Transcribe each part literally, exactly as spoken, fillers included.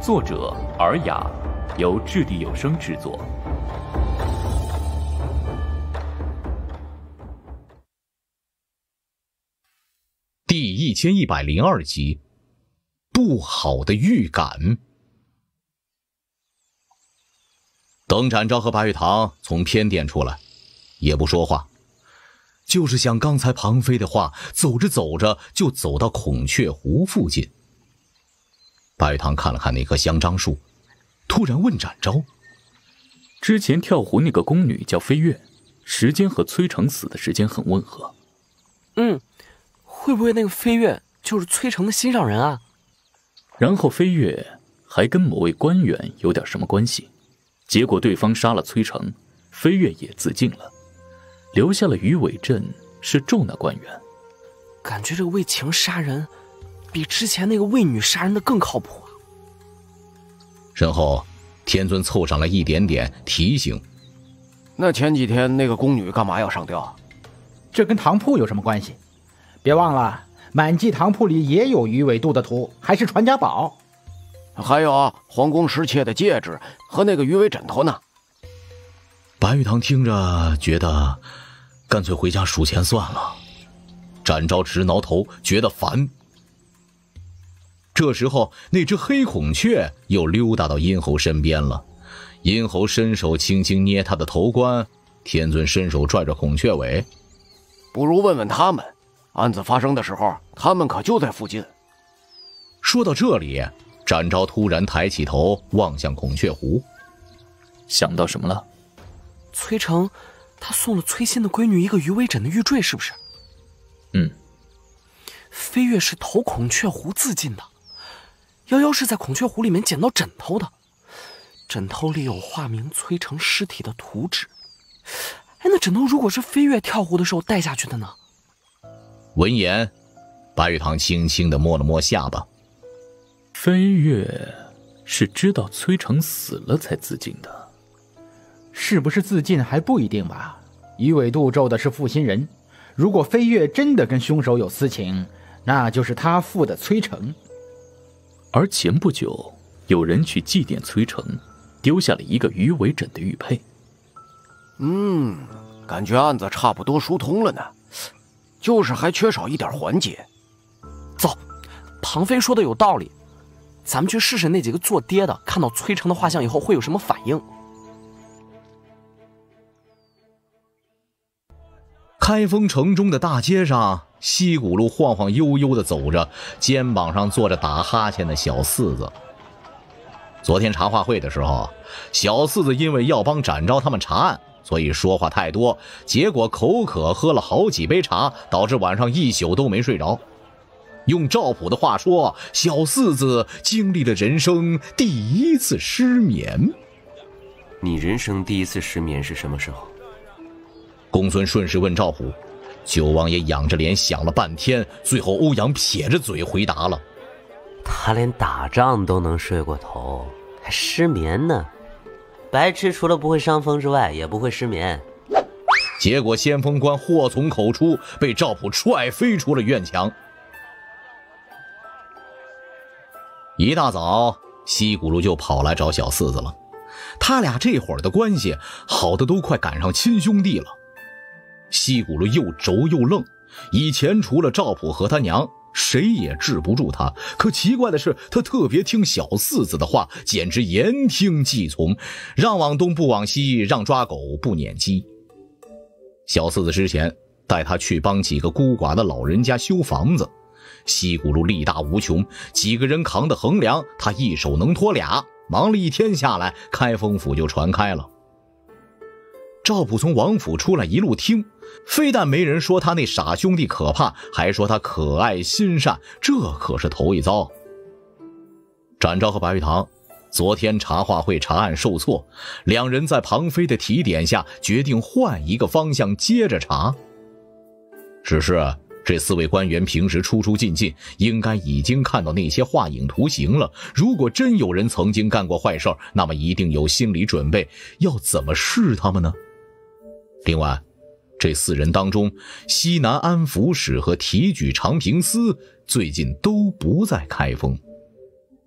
作者尔雅，由掷地有声制作。 第一千一百零二集，不好的预感。等展昭和白玉堂从偏殿出来，也不说话，就是像刚才庞飞的话，走着走着就走到孔雀湖附近。白玉堂看了看那棵香樟树，突然问展昭： 之前跳湖那个宫女叫飞月，时间和崔成死的时间很吻合。 嗯，会不会那个飞月就是崔成的心上人啊？ 然后飞月还跟某位官员有点什么关系，结果对方杀了崔成，飞月也自尽了，留下了鱼尾镇是咒那官员。 感觉这个为情杀人比之前那个为女杀人的更靠谱啊。 身后天尊凑上来一点点提醒： 那前几天那个宫女干嘛要上吊？ 这跟唐铺有什么关系？别忘了满记唐铺里也有鱼尾渡的图，还是传家宝。 还有啊，皇宫侍妾的戒指和那个鱼尾枕头呢。 白玉堂听着觉得干脆回家数钱算了。展昭直挠头，觉得烦。这时候那只黑孔雀又溜达到殷侯身边了，殷侯伸手轻轻捏他的头冠，天尊伸手拽着孔雀尾： 不如问问他们，案子发生的时候他们可就在附近。 说到这里，展昭突然抬起头望向孔雀湖。 想到什么了？ 崔成他送了崔鑫的闺女一个鱼尾枕的玉坠，是不是？ 嗯。 飞月是投孔雀湖自尽的，夭夭是在孔雀湖里面捡到枕头的，枕头里有化名崔成尸体的图纸。哎，那枕头如果是飞月跳湖的时候带下去的呢？ 闻言，白玉堂轻轻地摸了摸下巴。 飞月是知道崔成死了才自尽的。 是不是自尽还不一定吧，鱼尾渡咒的是负心人，如果飞月真的跟凶手有私情，那就是他负的崔成。 而前不久有人去祭奠崔成，丢下了一个鱼尾枕的玉佩。 嗯，感觉案子差不多疏通了呢，就是还缺少一点环节。 走，庞飞说的有道理，咱们去试试那几个做爹的看到崔成的画像以后会有什么反应。 开封城中的大街上，西古路晃晃悠悠地走着，肩膀上坐着打哈欠的小四子。昨天茶话会的时候，小四子因为要帮展昭他们查案，所以说话太多，结果口渴喝了好几杯茶，导致晚上一宿都没睡着。用赵普的话说，小四子经历了人生第一次失眠。 你人生第一次失眠是什么时候？ 公孙顺势问赵普，九王爷仰着脸想了半天，最后欧阳撇着嘴回答了： 他连打仗都能睡过头，还失眠呢？白痴除了不会伤风之外也不会失眠。 结果先锋官祸从口出，被赵普踹飞出了院墙。一大早西古路就跑来找小四子了，他俩这会儿的关系好的都快赶上亲兄弟了。西古路又轴又愣，以前除了赵普和他娘，谁也治不住他，可奇怪的是他特别听小四子的话，简直言听计从，让往东不往西，让抓狗不撵鸡。小四子之前带他去帮几个孤寡的老人家修房子，西古路力大无穷，几个人扛的横梁他一手能拖俩，忙了一天下来，开封府就传开了。赵普从王府出来一路听，非但没人说他那傻兄弟可怕，还说他可爱心善，这可是头一遭。展昭和白玉堂昨天茶话会查案受挫，两人在庞飞的提点下决定换一个方向接着查。只是这四位官员平时出出进进，应该已经看到那些画影图形了，如果真有人曾经干过坏事，那么一定有心理准备，要怎么试他们呢？另外，这四人当中，西南安抚使和提举长平司最近都不在开封。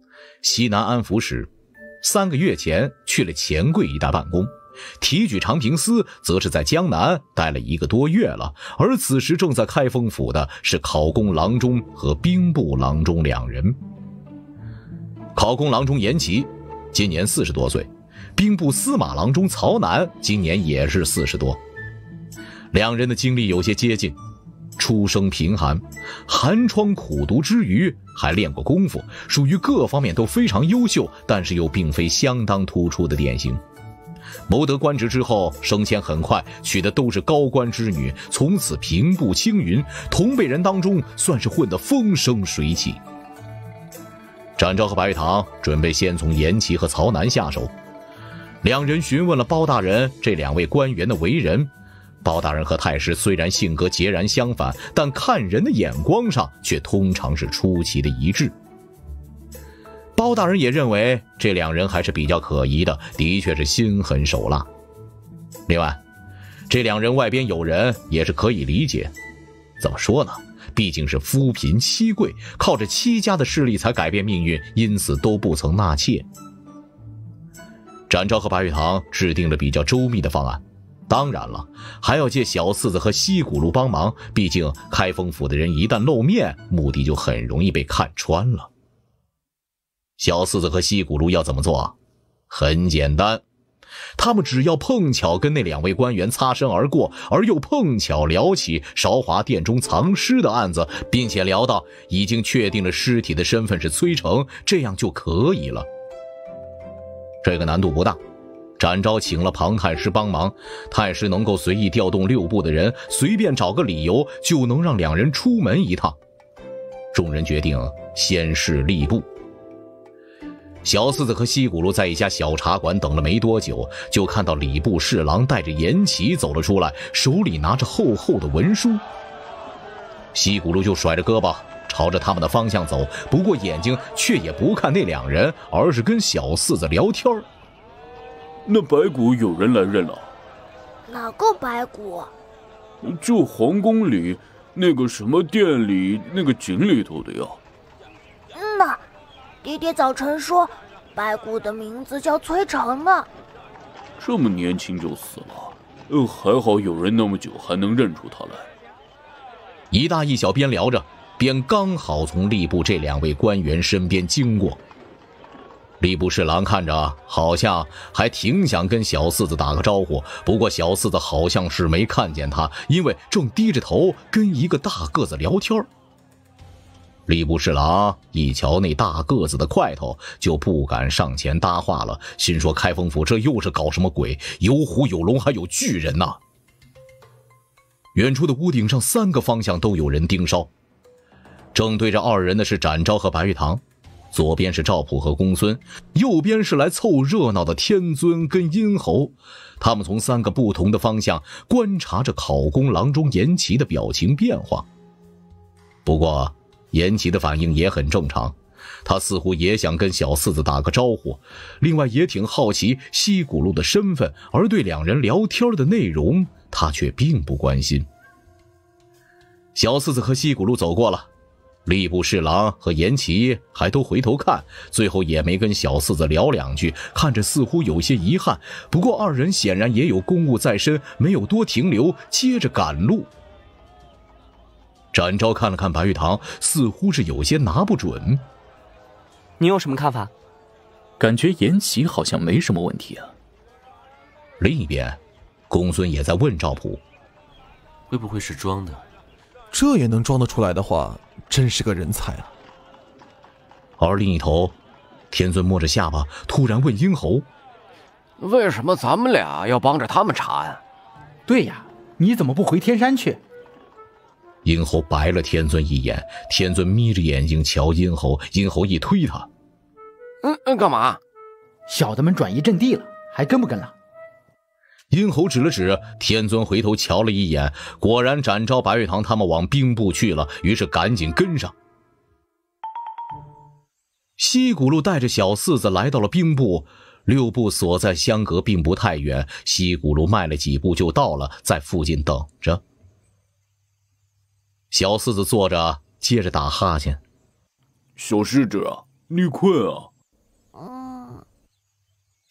西南安抚使，三个月前去了钱柜一带办公。提举长平司则是在江南待了一个多月了，而此时正在开封府的是考功郎中和兵部郎中两人。考功郎中严琦今年四十多岁，兵部司马郎中曹南今年也是四十多。两人的经历有些接近，出生贫寒，寒窗苦读之余还练过功夫，属于各方面都非常优秀，但是又并非相当突出的典型。谋得官职之后，升迁很快，娶的都是高官之女，从此平步青云，同辈人当中算是混得风生水起。展昭和白玉堂准备先从严琦和曹南下手，两人询问了包大人这两位官员的为人。包大人和太师虽然性格截然相反，但看人的眼光上却通常是出奇的一致。包大人也认为这两人还是比较可疑的，的确是心狠手辣。另外，这两人外边有人也是可以理解。怎么说呢？毕竟是夫贫妻贵，靠着戚家的势力才改变命运，因此都不曾纳妾。展昭和白玉堂制定了比较周密的方案，当然了，还要借小四子和西谷路帮忙，毕竟开封府的人一旦露面，目的就很容易被看穿了。小四子和西谷路要怎么做？很简单，他们只要碰巧跟那两位官员擦身而过，而又碰巧聊起韶华殿中藏尸的案子，并且聊到已经确定了尸体的身份是崔成，这样就可以了。这个难度不大，展昭请了庞太师帮忙，太师能够随意调动六部的人，随便找个理由就能让两人出门一趟。众人决定先试吏部。小四子和西谷路在一家小茶馆等了没多久，就看到礼部侍郎带着严琦走了出来，手里拿着厚厚的文书。西谷路就甩着胳膊朝着他们的方向走，不过眼睛却也不看那两人，而是跟小四子聊天。 那白骨有人来认了？ 哪个白骨？ 就皇宫里那个什么殿里那个井里头的呀。 嗯呐，爹爹早晨说白骨的名字叫崔成呢。 这么年轻就死了，呃，还好有人那么久还能认出他来。 一大一小边聊着，边刚好从吏部这两位官员身边经过。吏部侍郎看着好像还挺想跟小四子打个招呼，不过小四子好像是没看见他，因为正低着头跟一个大个子聊天。吏部侍郎一瞧那大个子的块头，就不敢上前搭话了，心说开封府这又是搞什么鬼，有虎有龙还有巨人呐。远处的屋顶上三个方向都有人盯梢，正对着二人的是展昭和白玉堂，左边是赵普和公孙，右边是来凑热闹的天尊跟殷侯。他们从三个不同的方向观察着考功郎中严琦的表情变化。不过严琦的反应也很正常，他似乎也想跟小四子打个招呼，另外也挺好奇西谷路的身份，而对两人聊天的内容他却并不关心。小四子和西谷路走过了，吏部侍郎和严琦还都回头看，最后也没跟小四子聊两句，看着似乎有些遗憾。不过二人显然也有公务在身，没有多停留，接着赶路。展昭看了看白玉堂，似乎是有些拿不准。 你有什么看法？ 感觉严琦好像没什么问题啊。 另一边，公孙也在问赵普， 会不会是装的？ 这也能装得出来的话，真是个人才啊。 而另一头，天尊摸着下巴，突然问殷侯： 为什么咱们俩要帮着他们查案？ 对呀，你怎么不回天山去？ 殷侯白了天尊一眼，天尊眯着眼睛瞧殷侯，殷侯一推他： 嗯嗯，干嘛？ 小的们转移阵地了，还跟不跟了？ 殷侯指了指，天尊回头瞧了一眼，果然展昭、白玉堂他们往兵部去了，于是赶紧跟上。西谷路带着小四子来到了兵部，六部所在相隔并不太远，西谷路迈了几步就到了，在附近等着。小四子坐着接着打哈欠。 小世子啊，你困啊？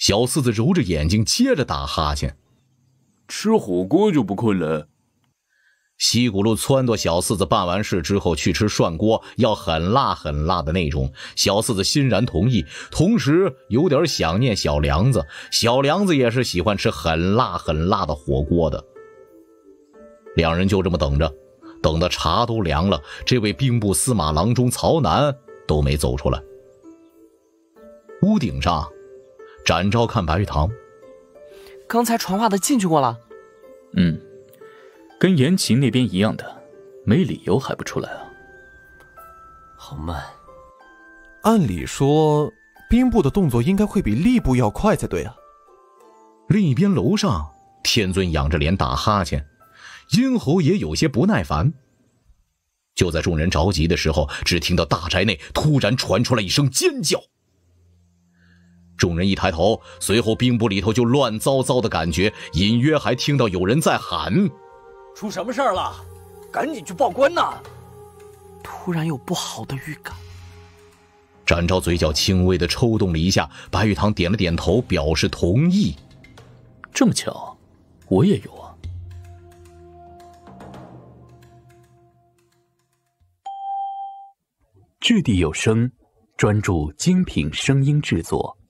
小四子揉着眼睛接着打哈欠。 吃火锅就不困了？ 西骨碌撺掇小四子办完事之后去吃涮锅，要很辣很辣的那种。小四子欣然同意，同时有点想念小梁子。小梁子也是喜欢吃很辣很辣的火锅的。两人就这么等着，等的茶都凉了，这位兵部司马郎中曹南都没走出来。屋顶上，展昭看白玉堂， 刚才传话的进去过了。 嗯，跟严秦那边一样的，没理由还不出来啊。 好慢。 按理说，兵部的动作应该会比吏部要快才对啊。 另一边楼上，天尊仰着脸打哈欠，殷侯也有些不耐烦。就在众人着急的时候，只听到大宅内突然传出来一声尖叫。众人一抬头，随后兵部里头就乱糟糟的感觉，隐约还听到有人在喊： 出什么事儿了？赶紧去报官呐！ 突然有不好的预感。 展昭嘴角轻微的抽动了一下，白玉堂点了点头，表示同意。 这么巧，我也有啊。掷地有声，专注精品声音制作。